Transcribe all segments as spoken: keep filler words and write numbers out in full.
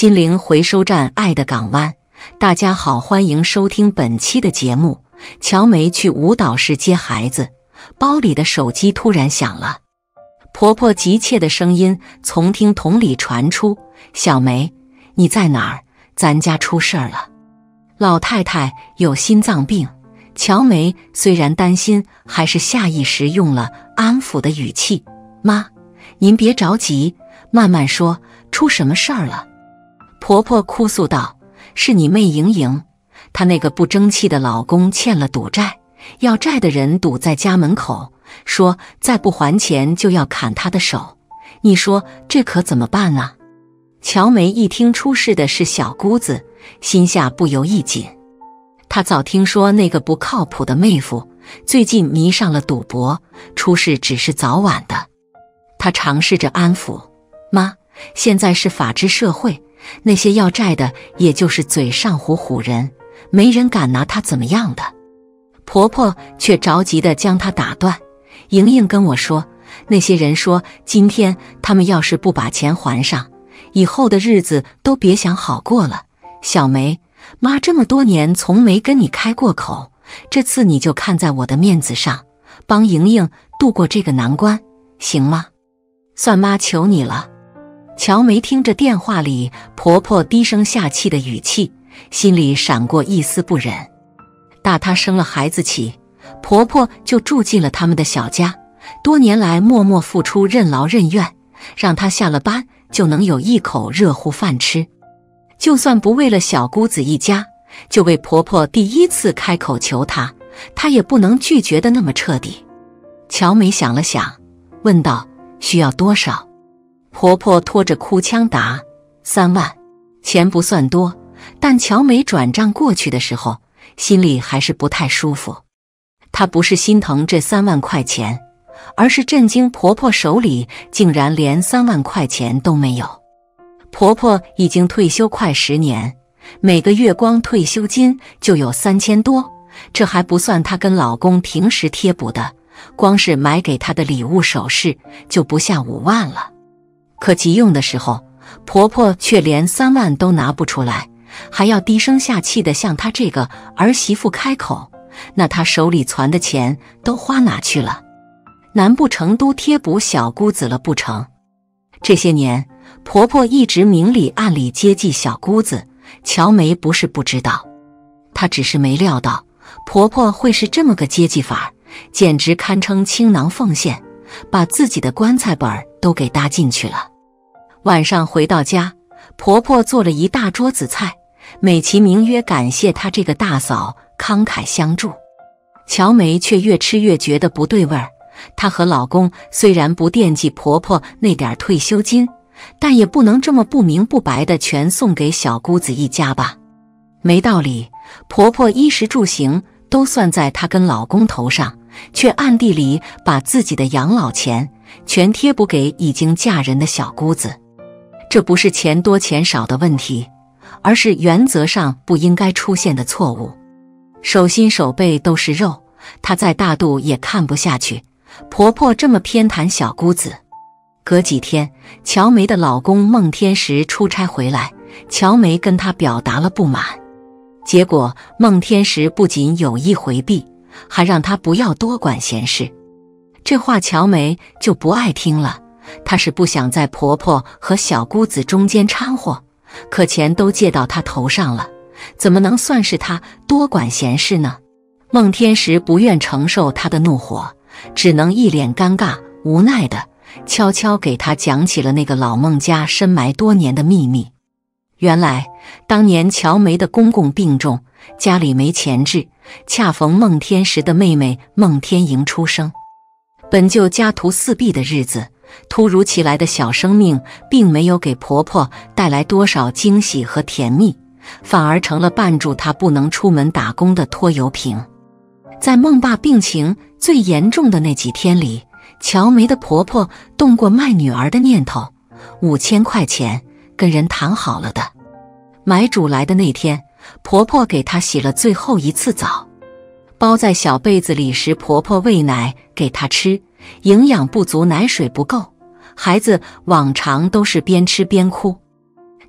心灵回收站，爱的港湾，大家好，欢迎收听本期的节目。乔梅去舞蹈室接孩子，包里的手机突然响了，婆婆急切的声音从听筒里传出：“小梅，你在哪儿？咱家出事儿了。老太太有心脏病。”乔梅虽然担心，还是下意识用了安抚的语气：“妈，您别着急，慢慢说，出什么事儿了？”婆婆哭诉道：“是你妹莹莹，她那个不争气的老公欠了赌债，要债的人堵在家门口，说再不还钱就要砍她的手。你说这可怎么办啊？”乔梅一听出事的是小姑子，心下不由一紧。她早听说那个不靠谱的妹夫最近迷上了赌博，出事只是早晚的。她尝试着安抚：“妈，现在是法治社会，那些要债的也就是嘴上唬唬人，没人敢拿他怎么样的。”婆婆却着急地将她打断：“莹莹跟我说，那些人说今天他们要是不把钱还上，以后的日子都别想好过了。小梅，妈这么多年从没跟你开过口，这次你就看在我的面子上，帮莹莹度过这个难关，行吗？算妈求你了。”乔梅听着电话里婆婆低声下气的语气，心里闪过一丝不忍。打她生了孩子起，婆婆就住进了他们的小家，多年来默默付出，任劳任怨，让她下了班就能有一口热乎饭吃。就算不为了小姑子一家，就为婆婆第一次开口求她，她也不能拒绝的那么彻底。乔梅想了想，问道：“需要多少？”婆婆拖着哭腔答：“三万。”钱不算多，但乔梅转账过去的时候，心里还是不太舒服。她不是心疼这三万块钱，而是震惊婆婆手里竟然连三万块钱都没有。婆婆已经退休快十年，每个月光退休金就有三千多，这还不算她跟老公平时贴补的，光是买给她的礼物首饰就不下五万了。可急用的时候，婆婆却连三万都拿不出来，还要低声下气地向她这个儿媳妇开口，那她手里攒的钱都花哪去了？难不成都贴补小姑子了不成？这些年婆婆一直明里暗里接济小姑子，乔梅不是不知道，她只是没料到婆婆会是这么个接济法，简直堪称倾囊奉献，把自己的棺材本都给搭进去了。晚上回到家，婆婆做了一大桌子菜，美其名曰感谢她这个大嫂慷慨相助。乔梅却越吃越觉得不对味儿。她和老公虽然不惦记婆婆那点退休金，但也不能这么不明不白的全送给小姑子一家吧。没道理，婆婆衣食住行都算在她跟老公头上，却暗地里把自己的养老钱全贴补给已经嫁人的小姑子。这不是钱多钱少的问题，而是原则上不应该出现的错误。手心手背都是肉，她再大度也看不下去婆婆这么偏袒小姑子。隔几天，乔梅的老公孟天石出差回来，乔梅跟他表达了不满，结果孟天石不仅有意回避，还让他不要多管闲事。这话乔梅就不爱听了，她是不想在婆婆和小姑子中间掺和，可钱都借到她头上了，怎么能算是她多管闲事呢？孟天石不愿承受她的怒火，只能一脸尴尬无奈的悄悄给她讲起了那个老孟家深埋多年的秘密。原来当年乔梅的公公病重，家里没钱治，恰逢孟天石的妹妹孟天莹出生。本就家徒四壁的日子，突如其来的小生命并没有给婆婆带来多少惊喜和甜蜜，反而成了绊住她不能出门打工的拖油瓶。在孟爸病情最严重的那几天里，乔梅的婆婆动过卖女儿的念头，五千块钱跟人谈好了的。买主来的那天，婆婆给她洗了最后一次澡，包在小被子里时，婆婆喂奶给她吃，营养不足，奶水不够，孩子往常都是边吃边哭。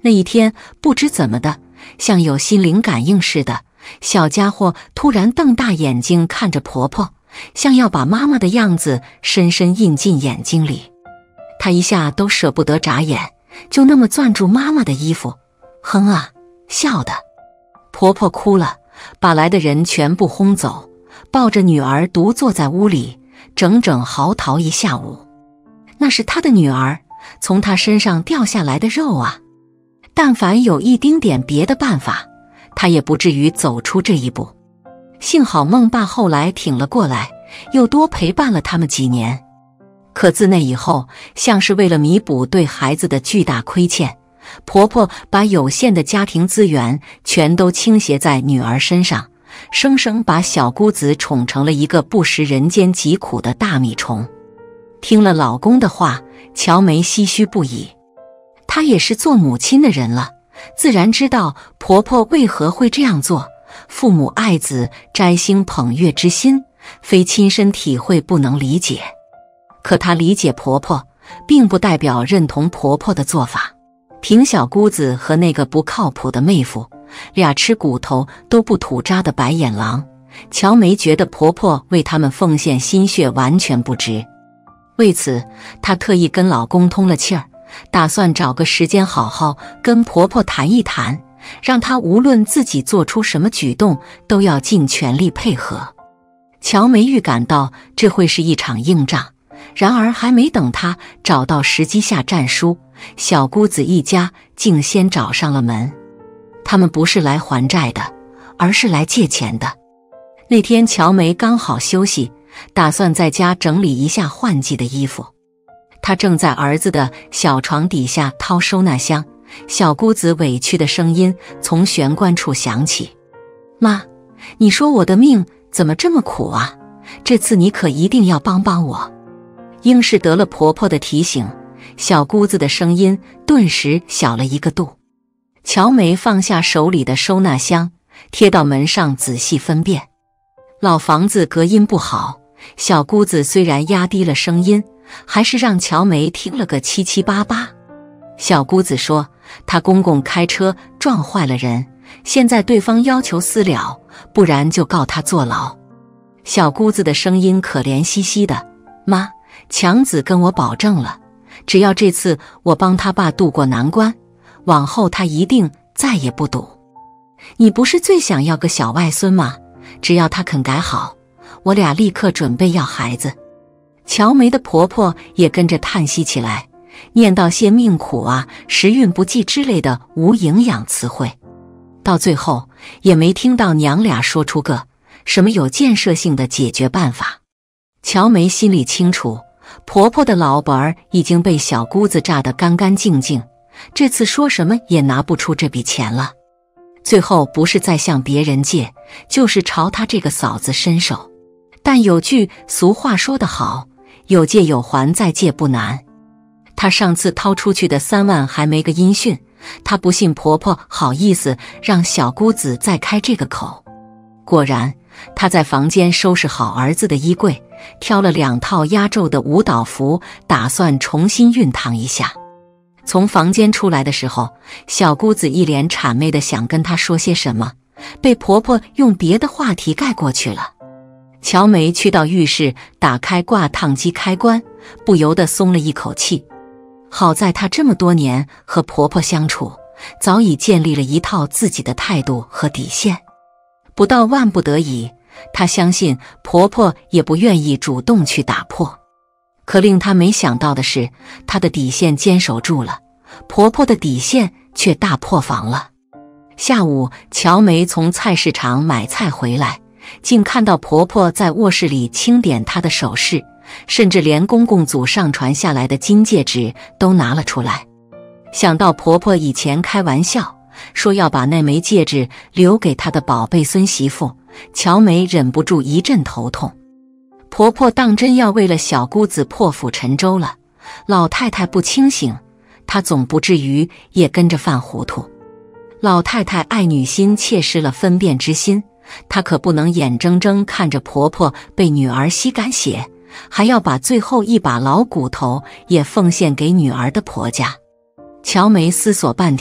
那一天，不知怎么的，像有心灵感应似的，小家伙突然瞪大眼睛看着婆婆，像要把妈妈的样子深深印进眼睛里。她一下都舍不得眨眼，就那么攥住妈妈的衣服，哼啊，笑的。婆婆哭了，把来的人全部轰走，抱着女儿独坐在屋里，整整嚎啕一下午。那是她的女儿，从她身上掉下来的肉啊！但凡有一丁点别的办法，她也不至于走出这一步。幸好孟爸后来挺了过来，又多陪伴了他们几年。可自那以后，像是为了弥补对孩子的巨大亏欠，婆婆把有限的家庭资源全都倾斜在女儿身上，生生把小姑子宠成了一个不食人间疾苦的大米虫。听了老公的话，乔梅唏嘘不已。她也是做母亲的人了，自然知道婆婆为何会这样做。父母爱子，摘星捧月之心，非亲身体会不能理解。可她理解婆婆，并不代表认同婆婆的做法。凭小姑子和那个不靠谱的妹夫，俩吃骨头都不吐渣的白眼狼，乔梅觉得婆婆为他们奉献心血完全不值。为此，她特意跟老公通了气儿，打算找个时间好好跟婆婆谈一谈，让她无论自己做出什么举动，都要尽全力配合。乔梅预感到这会是一场硬仗，然而还没等她找到时机下战书，小姑子一家竟先找上了门。他们不是来还债的，而是来借钱的。那天乔梅刚好休息，打算在家整理一下换季的衣服。她正在儿子的小床底下掏收纳箱，小姑子委屈的声音从玄关处响起：“妈，你说我的命怎么这么苦啊？这次你可一定要帮帮我。”应是得了婆婆的提醒，小姑子的声音顿时小了一个度。乔梅放下手里的收纳箱，贴到门上仔细分辨。老房子隔音不好，小姑子虽然压低了声音，还是让乔梅听了个七七八八。小姑子说，她公公开车撞坏了人，现在对方要求私了，不然就告她坐牢。小姑子的声音可怜兮兮的：“妈，强子跟我保证了，只要这次我帮他爸渡过难关，往后他一定再也不赌。你不是最想要个小外孙吗？只要他肯改好，我俩立刻准备要孩子。”乔梅的婆婆也跟着叹息起来，念叨些命苦啊、时运不济之类的无营养词汇。到最后也没听到娘俩说出个什么有建设性的解决办法。乔梅心里清楚，婆婆的老本儿已经被小姑子榨得干干净净，这次说什么也拿不出这笔钱了。最后不是再向别人借，就是朝她这个嫂子伸手。但有句俗话说得好，有借有还，再借不难。她上次掏出去的三万还没个音讯，她不信婆婆好意思让小姑子再开这个口。果然，她在房间收拾好儿子的衣柜，挑了两套压轴的舞蹈服，打算重新熨烫一下。从房间出来的时候，小姑子一脸谄媚的想跟她说些什么，被婆婆用别的话题盖过去了。乔梅去到浴室，打开挂烫机开关，不由得松了一口气。好在她这么多年和婆婆相处，早已建立了一套自己的态度和底线。不到万不得已，她相信婆婆也不愿意主动去打破。可令她没想到的是，她的底线坚守住了，婆婆的底线却大破防了。下午，乔梅从菜市场买菜回来，竟看到婆婆在卧室里清点她的首饰，甚至连公公祖上传下来的金戒指都拿了出来。想到婆婆以前开玩笑说要把那枚戒指留给她的宝贝孙媳妇，乔梅忍不住一阵头痛。婆婆当真要为了小姑子破釜沉舟了，老太太不清醒，她总不至于也跟着犯糊涂。老太太爱女心切失了分辨之心，她可不能眼睁睁看着婆婆被女儿吸干血，还要把最后一把老骨头也奉献给女儿的婆家。乔梅思索半天，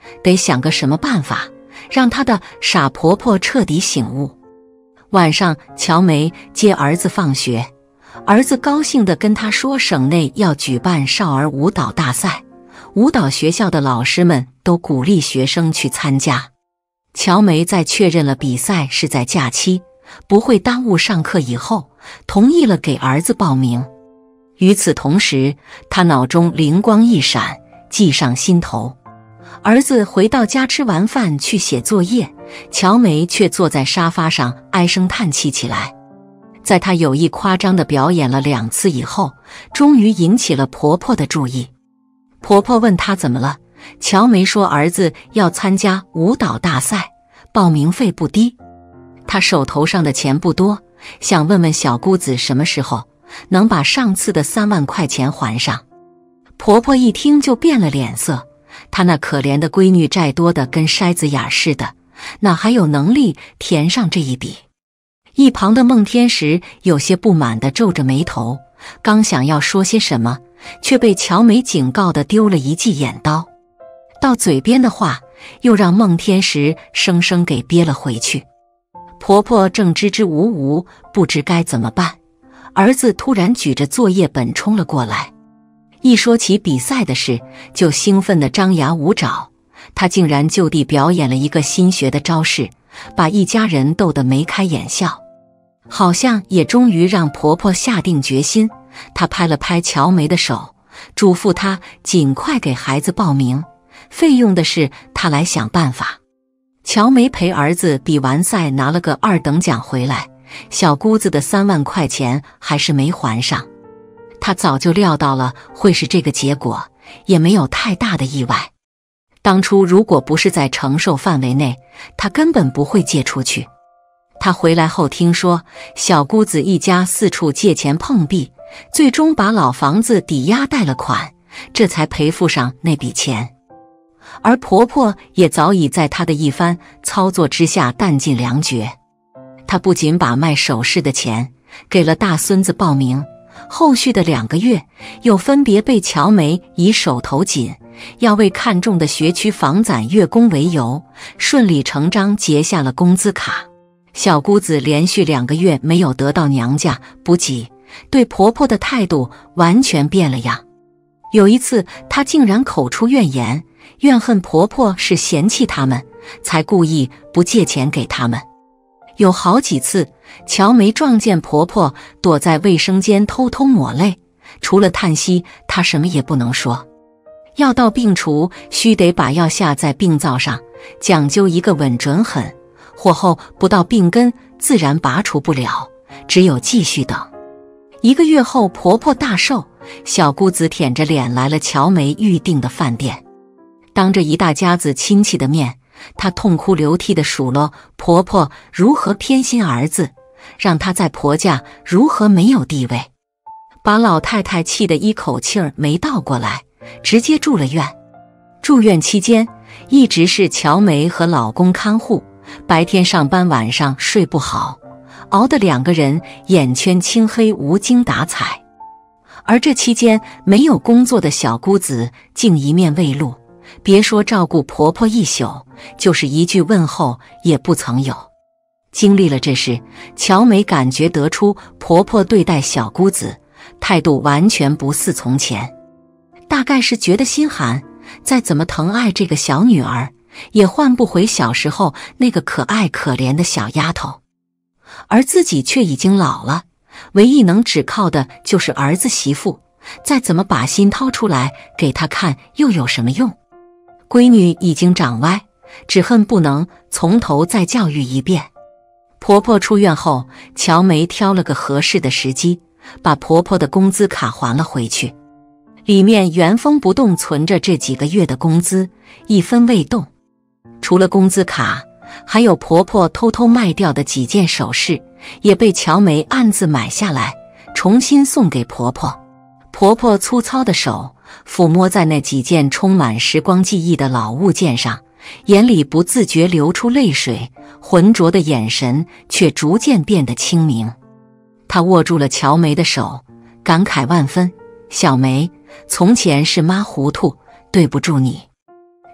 得想个什么办法，让她的傻婆婆彻底醒悟。晚上，乔梅接儿子放学，儿子高兴地跟她说，省内要举办少儿舞蹈大赛，舞蹈学校的老师们都鼓励学生去参加。乔梅在确认了比赛是在假期，不会耽误上课以后，同意了给儿子报名。与此同时，她脑中灵光一闪，计上心头。儿子回到家吃完饭去写作业，乔梅却坐在沙发上唉声叹气起来。在她有意夸张地表演了两次以后，终于引起了婆婆的注意。婆婆问她怎么了，乔梅说儿子要参加舞蹈大赛，报名费不低，她手头上的钱不多，想问问小姑子什么时候能把上次的三万块钱还上。婆婆一听就变了脸色，她那可怜的闺女债多的跟筛子眼似的，哪还有能力填上这一笔？一旁的孟天石有些不满地皱着眉头，刚想要说些什么，却被乔梅警告地丢了一记眼刀，到嘴边的话又让孟天石生生给憋了回去。婆婆正支支吾吾，不知该怎么办，儿子突然举着作业本冲了过来，一说起比赛的事，就兴奋地张牙舞爪。他竟然就地表演了一个新学的招式，把一家人逗得眉开眼笑，好像也终于让婆婆下定决心。她拍了拍乔梅的手，嘱咐她尽快给孩子报名，费用的事她来想办法。乔梅陪儿子比完赛拿了个二等奖回来，小姑子的三万块钱还是没还上。她早就料到了会是这个结果，也没有太大的意外。当初如果不是在承受范围内，她根本不会借出去。她回来后听说小姑子一家四处借钱碰壁，最终把老房子抵押贷了款，这才赔付上那笔钱。而婆婆也早已在她的一番操作之下弹尽粮绝。她不仅把卖首饰的钱给了大孙子报名，后续的两个月又分别被乔梅以手头紧，要为看中的学区房攒月供为由，顺理成章结下了工资卡。小姑子连续两个月没有得到娘家补给，对婆婆的态度完全变了样。有一次，她竟然口出怨言，怨恨婆婆是嫌弃他们，才故意不借钱给他们。有好几次，乔梅撞见婆婆躲在卫生间偷偷抹泪，除了叹息，她什么也不能说。药到病除，须得把药下在病灶上，讲究一个稳准狠，火候不到病根，自然拔除不了，只有继续等。一个月后，婆婆大寿，小姑子舔着脸来了乔梅预定的饭店，当着一大家子亲戚的面，她痛哭流涕地数落婆婆如何偏心儿子，让她在婆家如何没有地位，把老太太气得一口气儿没倒过来，直接住了院。住院期间，一直是乔梅和老公看护，白天上班，晚上睡不好，熬得两个人眼圈青黑，无精打采。而这期间没有工作的小姑子竟一面未露，别说照顾婆婆一宿，就是一句问候也不曾有。经历了这事，乔梅感觉得出婆婆对待小姑子态度完全不似从前，大概是觉得心寒，再怎么疼爱这个小女儿，也换不回小时候那个可爱可怜的小丫头。而自己却已经老了，唯一能只靠的就是儿子媳妇，再怎么把心掏出来给她看又有什么用？闺女已经长歪，只恨不能从头再教育一遍。婆婆出院后，乔梅挑了个合适的时机，把婆婆的工资卡还了回去，里面原封不动存着这几个月的工资，一分未动。除了工资卡，还有婆婆偷偷卖掉的几件首饰，也被乔梅暗自买下来，重新送给婆婆。婆婆粗糙的手抚摸在那几件充满时光记忆的老物件上，眼里不自觉流出泪水，浑浊的眼神却逐渐变得清明。她握住了乔梅的手，感慨万分：小梅，从前是妈糊涂，对不住你。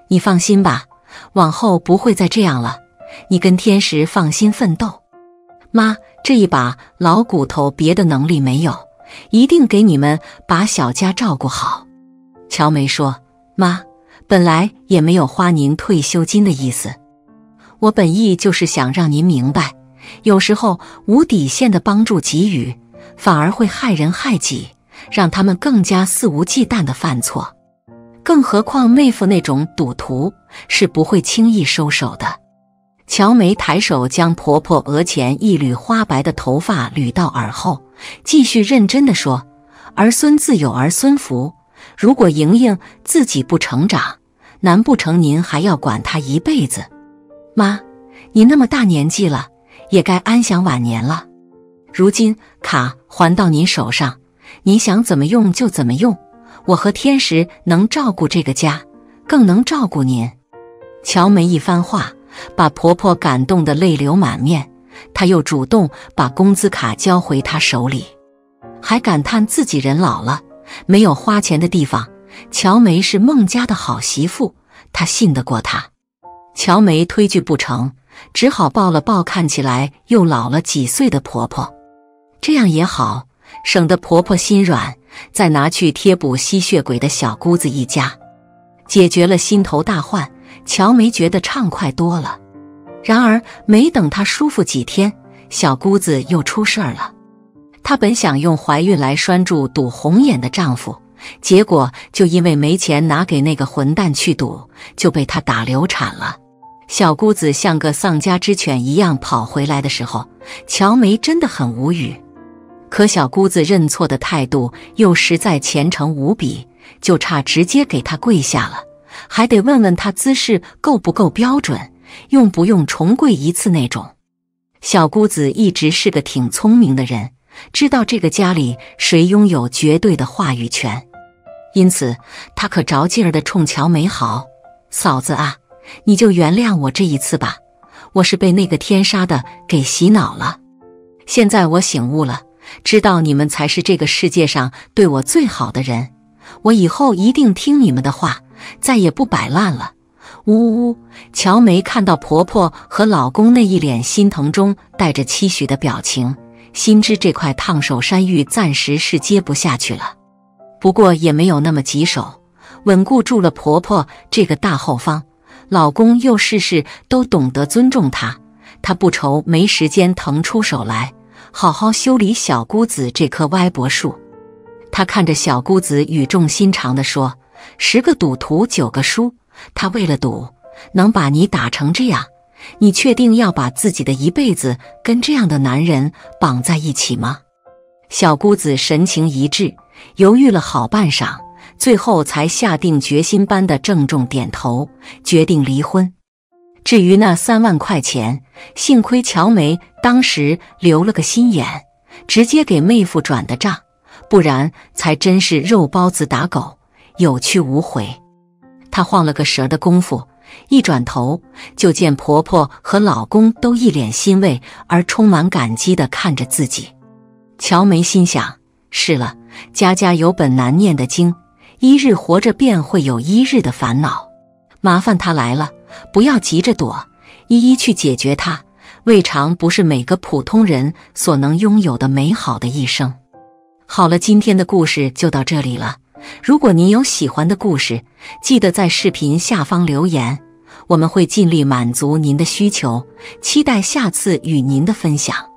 你放心吧，往后不会再这样了，你跟天石放心奋斗。妈，这一把老骨头别的能力没有，一定给你们把小家照顾好。乔梅说，妈，本来也没有花您退休金的意思，我本意就是想让您明白，有时候无底线的帮助给予，反而会害人害己，让他们更加肆无忌惮地犯错。更何况妹夫那种赌徒是不会轻易收手的。乔梅抬手将婆婆额前一缕花白的头发捋到耳后，继续认真地说，儿孙自有儿孙福，如果莹莹自己不成长，难不成您还要管她一辈子？妈，你那么大年纪了，也该安享晚年了。如今卡还到您手上，您想怎么用就怎么用，我和天石能照顾这个家，更能照顾您。乔梅一番话把婆婆感动得泪流满面，她又主动把工资卡交回她手里，还感叹自己人老了，没有花钱的地方。乔梅是孟家的好媳妇，她信得过她。乔梅推拒不成，只好抱了抱看起来又老了几岁的婆婆。这样也好，省得婆婆心软，再拿去贴补吸血鬼的小姑子一家。解决了心头大患，乔梅觉得畅快多了。然而没等她舒服几天，小姑子又出事儿了。她本想用怀孕来拴住赌红眼的丈夫，结果就因为没钱拿给那个混蛋去赌，就被他打流产了。小姑子像个丧家之犬一样跑回来的时候，乔梅真的很无语。可小姑子认错的态度又实在虔诚无比，就差直接给她跪下了，还得问问她姿势够不够标准，用不用重跪一次那种。小姑子一直是个挺聪明的人，知道这个家里谁拥有绝对的话语权，因此她可着劲儿地冲乔梅好，嫂子啊，你就原谅我这一次吧，我是被那个天杀的给洗脑了。现在我醒悟了，知道你们才是这个世界上对我最好的人，我以后一定听你们的话，再也不摆烂了。呜呜呜！乔梅看到婆婆和老公那一脸心疼中带着期许的表情，心知这块烫手山芋暂时是接不下去了。不过也没有那么棘手，稳固住了婆婆这个大后方，老公又事事都懂得尊重她，她不愁没时间腾出手来好好修理小姑子这棵歪脖树。她看着小姑子语重心长地说，十个赌徒九个输，她为了赌能把你打成这样，你确定要把自己的一辈子跟这样的男人绑在一起吗？小姑子神情一滞，犹豫了好半晌，最后才下定决心般的郑重点头，决定离婚。至于那三万块钱，幸亏乔梅当时留了个心眼，直接给妹夫转的账，不然才真是肉包子打狗，有去无回。她晃了个神的功夫，一转头就见婆婆和老公都一脸欣慰而充满感激地看着自己。乔梅心想，是了，家家有本难念的经，一日活着便会有一日的烦恼，麻烦她来了，不要急着躲，一一去解决它，未尝不是每个普通人所能拥有的美好的一生。好了，今天的故事就到这里了。如果您有喜欢的故事，记得在视频下方留言，我们会尽力满足您的需求，期待下次与您的分享。